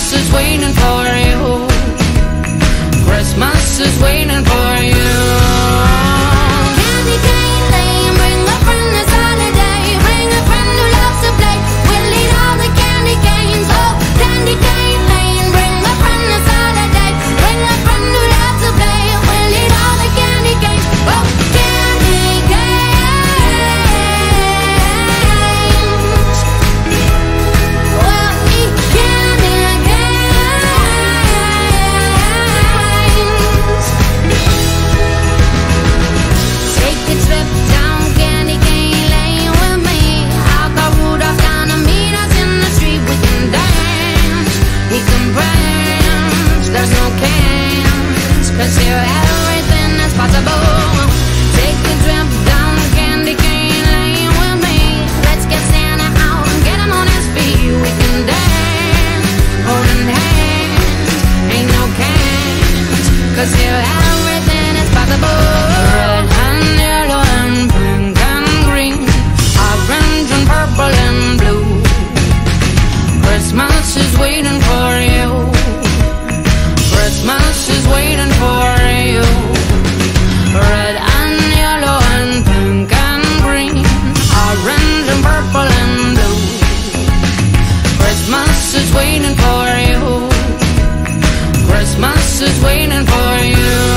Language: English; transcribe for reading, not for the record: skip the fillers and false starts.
Christmas is waiting for you. Christmas is waiting for you. Candy cane lane, bring a friend this holiday. Bring a friend who loves to play. We'll eat all the candy canes. Oh, candy cane lane, bring a friend this holiday. Bring a friend who loves to play. We'll eat all the candy canes. Oh, candy canes. We'll eat candy canes. Take a trip down candy cane lane with me. I'll go Rudolph down to meet us in the street. We can dance, we can branch. There's no cans, 'cause here everything is possible. Take a trip down candy cane lane with me. Let's get Santa out and get him on his feet. We can dance, holding hands. Ain't no cans, 'cause here everything is possible. Red and yellow and pink and green, orange and purple and blue. Christmas is waiting for you. Christmas is waiting for you. Red and yellow and pink and green, orange and purple and blue. Christmas is waiting for you. Christmas is waiting for you.